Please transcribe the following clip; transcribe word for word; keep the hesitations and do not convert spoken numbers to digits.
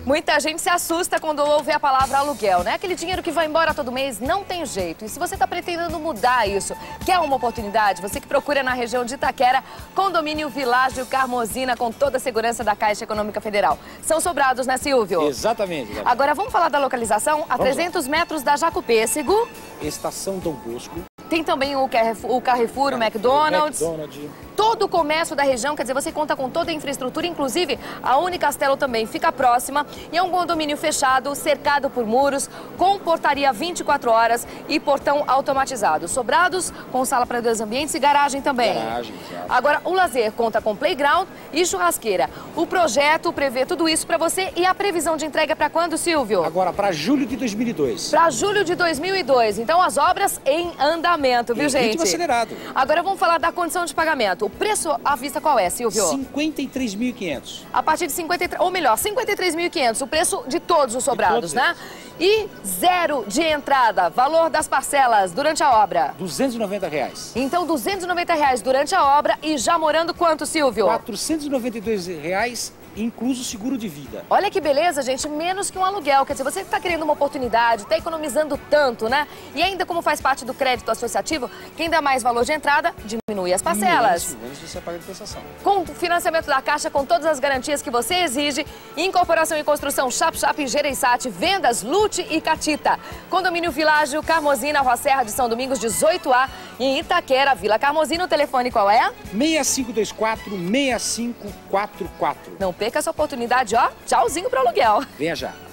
Muita gente se assusta quando ouve a palavra aluguel, né? Aquele dinheiro que vai embora todo mês, não tem jeito. E se você está pretendendo mudar isso, quer uma oportunidade, você que procura na região de Itaquera, condomínio Világio Carmozina, com toda a segurança da Caixa Econômica Federal. São sobrados, né, Silvio? Exatamente. Gabi. Agora vamos falar da localização? A Vamos trezentos metros da Jacopêssego. Estação Dom Bosco. Tem também o Carrefour, o, Carrefour, o McDonald's. McDonald's. Todo o comércio da região, quer dizer, você conta com toda a infraestrutura, inclusive a Unicastelo também fica próxima. E é um condomínio fechado, cercado por muros, com portaria vinte e quatro horas e portão automatizado. Sobrados com sala para dois ambientes e garagem também. Garagem, exato. Agora, o lazer conta com playground e churrasqueira. O projeto prevê tudo isso para você e a previsão de entrega é para quando, Silvio? Agora, para julho de dois mil e dois. Para julho de dois mil e dois. Então, as obras em andamento, viu, Em gente? ritmo acelerado. Agora, vamos falar da condição de pagamento. O preço à vista qual é, Silvio? cinquenta e três mil e quinhentos. A partir de cinquenta e três, ou melhor, cinquenta e três mil e quinhentos, o preço de todos os sobrados, todos né? E zero de entrada, valor das parcelas durante a obra. duzentos e noventa reais. Então, duzentos e noventa reais durante a obra e já morando quanto, Silvio? quatrocentos e noventa e dois reais, incluso seguro de vida. Olha que beleza, gente, menos que um aluguel. Quer dizer, você está querendo uma oportunidade, está economizando tanto, né? E ainda como faz parte do crédito associativo, quem dá mais valor de entrada, diminui as parcelas. Menos você paga de prestação. Com financiamento da Caixa, com todas as garantias que você exige, incorporação e construção Chap Chap e Gereissati, vendas Lute e Catita. Condomínio Világio Carmozina, Rua Serra de São Domingos, dezoito A, em Itaquera, Vila Carmozina. O telefone qual é? seis cinco dois quatro, seis cinco quatro quatro. Não perca essa oportunidade, ó. Tchauzinho pro aluguel. Venha já.